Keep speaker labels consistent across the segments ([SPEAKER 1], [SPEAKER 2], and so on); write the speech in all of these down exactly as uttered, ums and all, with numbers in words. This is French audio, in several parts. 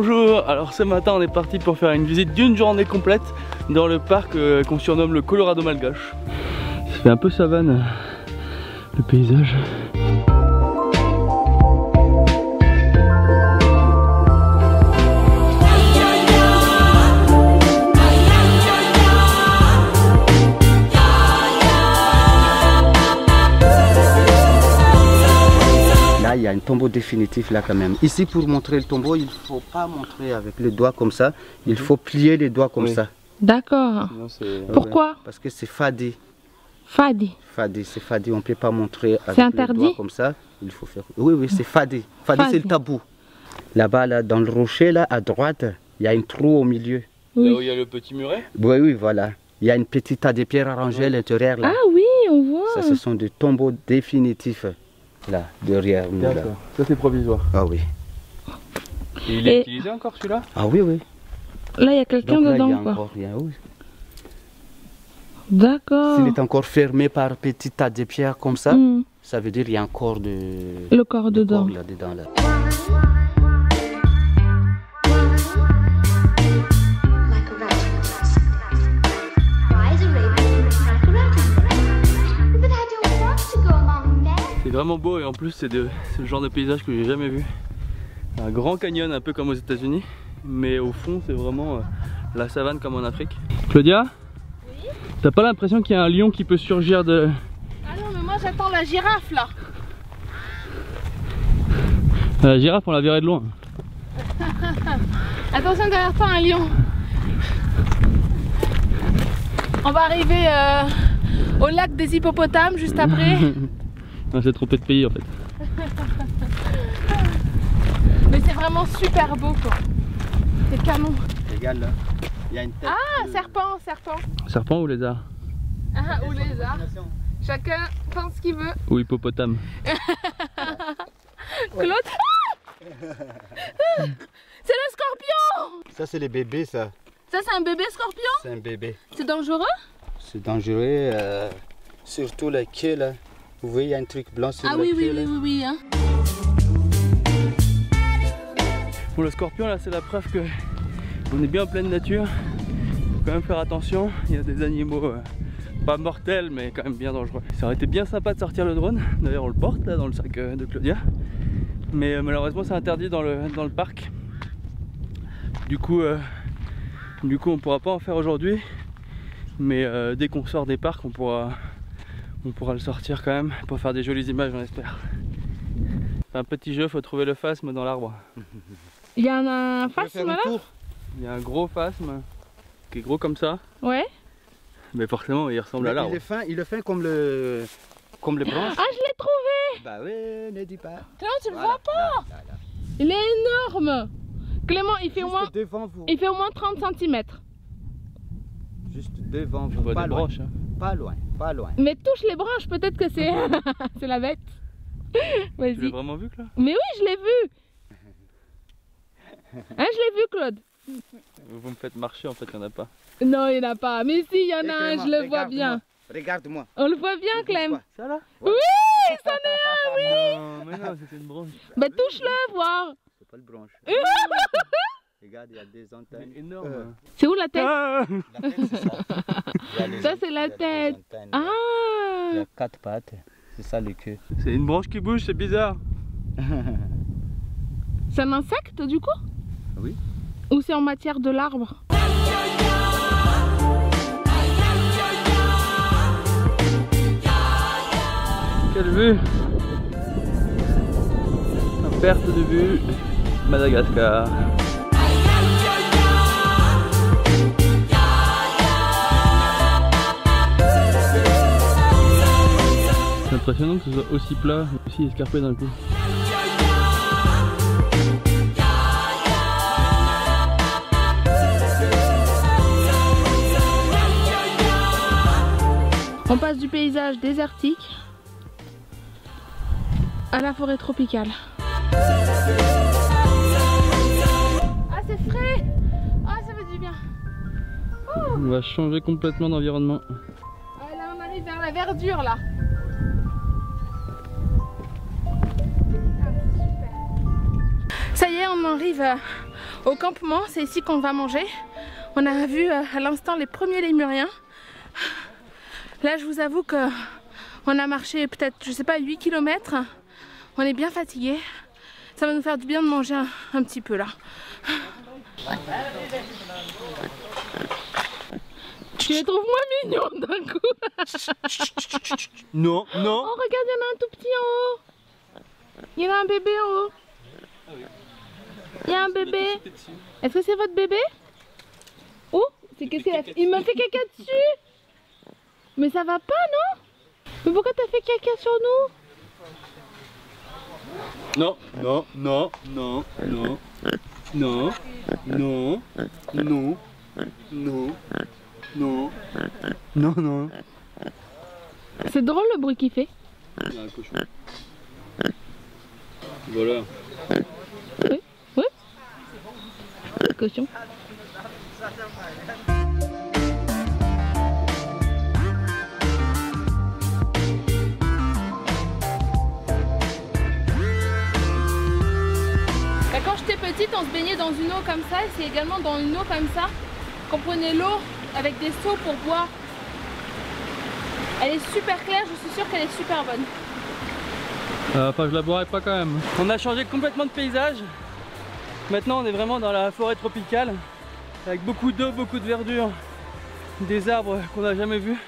[SPEAKER 1] Bonjour, alors ce matin on est parti pour faire une visite d'une journée complète dans le parc euh, qu'on surnomme le Colorado Malgache. Ça fait un peu savane le paysage.
[SPEAKER 2] Il y a un tombeau définitif là quand même. Ici pour montrer le tombeau, il ne faut pas montrer avec les doigts comme ça. Il faut plier les doigts comme oui. ça.
[SPEAKER 3] D'accord. Pourquoi?
[SPEAKER 2] Parce que c'est fadi.
[SPEAKER 3] Fadi.
[SPEAKER 2] Fadi, c'est fadi. On ne peut pas montrer avec les doigts comme ça. Il faut faire. Oui, oui, c'est fadi. Fadi, c'est le tabou. Là-bas, là, dans le rocher, là, à droite, il y a un trou au milieu.
[SPEAKER 1] Oui. Là où il y a le petit muret?
[SPEAKER 2] Oui, oui, voilà. Il y a une petite tas de pierres arrangées à l'intérieur.
[SPEAKER 3] Ah oui, on voit.
[SPEAKER 2] Ça, ce sont des tombeaux définitifs. Là, derrière nous.
[SPEAKER 1] D'accord, ça c'est provisoire.
[SPEAKER 2] Ah oui.
[SPEAKER 1] Et il est Et... utilisé encore celui-là?
[SPEAKER 2] Ah oui, oui.
[SPEAKER 3] Là, il y a quelqu'un dedans,
[SPEAKER 2] il y a
[SPEAKER 3] quoi.
[SPEAKER 2] Encore rien, oui.
[SPEAKER 3] D'accord.
[SPEAKER 2] S'il est encore fermé par petit tas de pierres comme ça, mm. ça veut dire qu'il y a encore de...
[SPEAKER 3] Le corps de dedans.
[SPEAKER 2] Corps là dedans, là.
[SPEAKER 1] C'est vraiment beau et en plus c'est le genre de paysage que j'ai jamais vu. Un grand canyon un peu comme aux États-Unis, mais au fond c'est vraiment euh, la savane comme en Afrique. Claudia? Oui? T'as pas l'impression qu'il y a un lion qui peut surgir de...
[SPEAKER 3] Ah non mais moi j'attends la girafe là.
[SPEAKER 1] La girafe on la verrait de loin.
[SPEAKER 3] Attention derrière toi un lion. On va arriver euh, au lac des hippopotames juste après.
[SPEAKER 1] On s'est trompé de pays en fait.
[SPEAKER 3] Mais c'est vraiment super beau quoi. C'est canon.
[SPEAKER 2] Regarde là. Il y a une tête
[SPEAKER 3] ah,
[SPEAKER 2] de...
[SPEAKER 3] serpent, serpent.
[SPEAKER 1] Serpent ou lézard?
[SPEAKER 3] Ah, ou lézard. Chacun pense ce qu'il veut.
[SPEAKER 1] Ou hippopotame.
[SPEAKER 3] Claude. C'est le scorpion.
[SPEAKER 2] Ça c'est les bébés ça.
[SPEAKER 3] Ça c'est un bébé scorpion?
[SPEAKER 2] C'est un bébé.
[SPEAKER 3] C'est dangereux?
[SPEAKER 2] C'est dangereux, euh, surtout la queue là. Vous voyez, il y a un truc blanc sur
[SPEAKER 3] ah,
[SPEAKER 2] la
[SPEAKER 3] oui,
[SPEAKER 2] queue
[SPEAKER 3] oui,
[SPEAKER 2] là.
[SPEAKER 3] oui, oui, oui, hein.
[SPEAKER 1] Bon, le scorpion là, c'est la preuve que on est bien en pleine nature. Faut quand même faire attention. Il y a des animaux euh, pas mortels, mais quand même bien dangereux. Ça aurait été bien sympa de sortir le drone. D'ailleurs, on le porte là dans le sac euh, de Claudia. Mais euh, malheureusement, c'est interdit dans le dans le parc. Du coup, euh, du coup, on pourra pas en faire aujourd'hui. Mais euh, dès qu'on sort des parcs, on pourra on pourra le sortir quand même pour faire des jolies images, on espère. C'est un petit jeu, faut trouver le phasme dans l'arbre.
[SPEAKER 3] Il y a un, un phasme là?
[SPEAKER 1] Il y a un gros phasme qui est gros comme ça.
[SPEAKER 3] Ouais.
[SPEAKER 1] Mais forcément, il ressemble à l'arbre.
[SPEAKER 2] Il est fin, il est fin comme le comme les branches.
[SPEAKER 3] Ah, je l'ai trouvé.
[SPEAKER 2] Bah oui, ne dis pas.
[SPEAKER 3] Clément, tu
[SPEAKER 2] voilà,
[SPEAKER 3] le vois pas?
[SPEAKER 2] là, là, là.
[SPEAKER 3] Il est énorme. Clément, il fait, au moins,
[SPEAKER 2] devant vous.
[SPEAKER 3] il fait au moins trente centimètres.
[SPEAKER 2] Juste devant vous,
[SPEAKER 1] pas
[SPEAKER 2] pas loin.
[SPEAKER 1] Branches, hein.
[SPEAKER 2] Pas loin, pas loin.
[SPEAKER 3] Mais touche les branches, peut-être que c'est c'est la bête.
[SPEAKER 1] Tu l'as vraiment vu, Claude?
[SPEAKER 3] Mais oui, je l'ai vu. Hein, je l'ai vu, Claude.
[SPEAKER 1] Vous me faites marcher, en fait, il n'y en a pas.
[SPEAKER 3] Non, il n'y en a pas. Mais si, il y en a
[SPEAKER 2] hey,
[SPEAKER 3] un, je le vois bien.
[SPEAKER 2] Regarde-moi.
[SPEAKER 3] On le voit bien, Clem.
[SPEAKER 2] Ça là?
[SPEAKER 3] Ouais. Oui, c'en est un, oui.
[SPEAKER 1] Non, mais non, c'était une branche.
[SPEAKER 3] Bah touche-le, voir.
[SPEAKER 2] C'est pas le branche. Regarde, il y a des antennes.
[SPEAKER 1] C'est énorme. Euh.
[SPEAKER 3] C'est où la tête?
[SPEAKER 1] Ah,
[SPEAKER 2] la tête, c'est ça.
[SPEAKER 3] Ça, c'est la tête. Ah.
[SPEAKER 2] Il y a quatre pattes. C'est ça le queue.
[SPEAKER 1] C'est une branche qui bouge, c'est bizarre.
[SPEAKER 3] C'est un insecte du coup?
[SPEAKER 2] Oui.
[SPEAKER 3] Ou c'est en matière de l'arbre?
[SPEAKER 1] Quelle vue! À perte de vue, Madagascar. C'est impressionnant que ce soit aussi plat, aussi escarpé d'un coup.
[SPEAKER 3] On passe du paysage désertique à la forêt tropicale. Ah, c'est frais! Ah, ça fait du bien. Oh.
[SPEAKER 1] On va changer complètement d'environnement.
[SPEAKER 3] Ah, là, on arrive vers la verdure là. Ah, super. Ça y est, on arrive au campement. C'est ici qu'on va manger. On a vu euh, à l'instant les premiers lémuriens. Là je vous avoue que on a marché peut-être, je sais pas, huit kilomètres. On est bien fatigué. Ça va nous faire du bien de manger un, un petit peu là. Tu les trouves moins mignons d'un coup.
[SPEAKER 1] Non, non.
[SPEAKER 3] Oh regarde, il y en a un tout petit en haut. Il y en a un bébé en haut. Il y a un bébé. Est-ce que c'est votre bébé? Oh, c'est qu'est-ce qu'il a fait? Il m'a fait caca dessus. Mais ça va pas, non? Mais pourquoi t'as fait caca sur nous?
[SPEAKER 1] Non, non, non, non, non, non, non, non, non, non, non, non.
[SPEAKER 3] C'est drôle le bruit qu'il fait.
[SPEAKER 1] Il y a un cochon. Voilà.
[SPEAKER 3] Oui, oui. Cochon. Quand j'étais petite, on se baignait dans une eau comme ça, et c'est également dans une eau comme ça qu'on prenait l'eau avec des seaux pour boire. Elle est super claire, je suis sûre qu'elle est super bonne.
[SPEAKER 1] Euh, enfin, je la boirai pas quand même. On a changé complètement de paysage. Maintenant, on est vraiment dans la forêt tropicale, avec beaucoup d'eau, beaucoup de verdure, des arbres qu'on n'a jamais vus.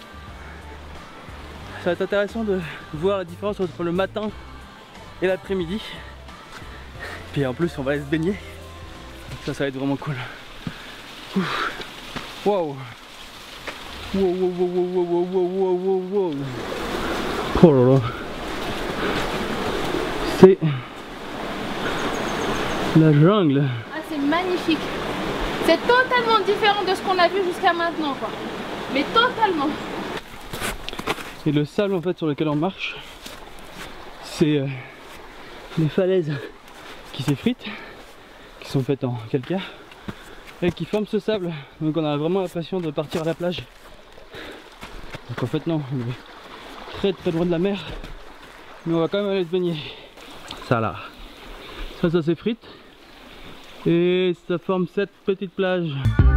[SPEAKER 1] Ça va être intéressant de voir la différence entre le matin et l'après-midi. Puis en plus on va aller se baigner. Ça, ça va être vraiment cool. Waouh. Wow, wow, wow, wow, wow, wow, wow, wow. Oh là là. C'est la jungle.
[SPEAKER 3] Ah, c'est magnifique. C'est totalement différent de ce qu'on a vu jusqu'à maintenant, quoi. Mais totalement.
[SPEAKER 1] Et le sable en fait sur lequel on marche, c'est euh, les falaises qui s'effritent, qui sont faites en calcaire et qui forment ce sable. Donc on a vraiment l'impression de partir à la plage. Donc en fait non, on est très très loin de la mer, mais on va quand même aller se baigner. Ça là, ça ça s'effrite et ça forme cette petite plage.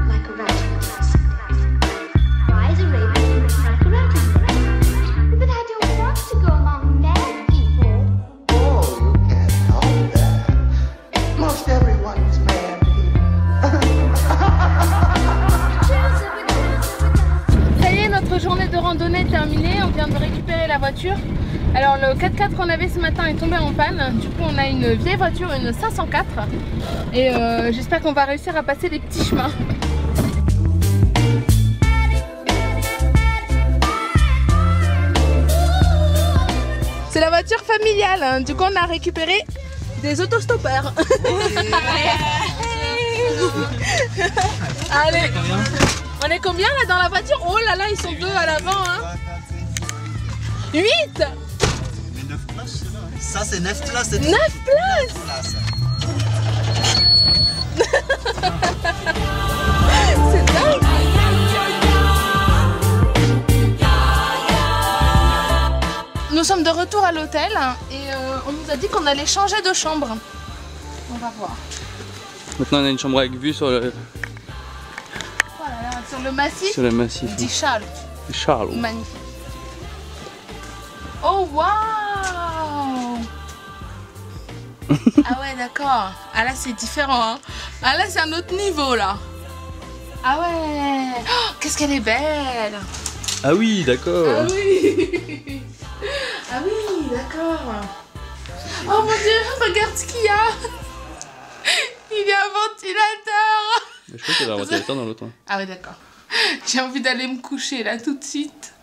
[SPEAKER 3] Journée de randonnée terminée, on vient de récupérer la voiture. Alors le quatre quatre qu'on avait ce matin est tombé en panne. Du coup on a une vieille voiture, une cinq cent quatre. Et euh, j'espère qu'on va réussir à passer les petits chemins. C'est la voiture familiale, du coup on a récupéré des autostoppeurs. Allez. On est combien là dans la voiture? Oh là là, ils sont deux à l'avant, hein. huit.
[SPEAKER 4] Mais neuf places, là. Ça c'est neuf places.
[SPEAKER 3] neuf places. C'est dingue. Nous sommes de retour à l'hôtel et euh, on nous a dit qu'on allait changer de chambre. On va voir.
[SPEAKER 1] Maintenant on a une chambre avec vue sur le...
[SPEAKER 3] Sur le massif,
[SPEAKER 1] sur le massif
[SPEAKER 3] dit Charles.
[SPEAKER 1] Charles.
[SPEAKER 3] Magnifique. Oh waouh. Ah ouais d'accord. Ah là c'est différent, hein. Ah là c'est un autre niveau là. Ah ouais. Oh, qu'est-ce qu'elle est belle.
[SPEAKER 1] Ah oui d'accord.
[SPEAKER 3] Ah oui. Ah oui d'accord. Oh mon dieu, regarde ce qu'il y a. Il y a un ventilateur.
[SPEAKER 1] Je crois qu'il y a un ventilateur dans l'autre.
[SPEAKER 3] Ah ouais d'accord. J'ai envie d'aller me coucher là tout de suite.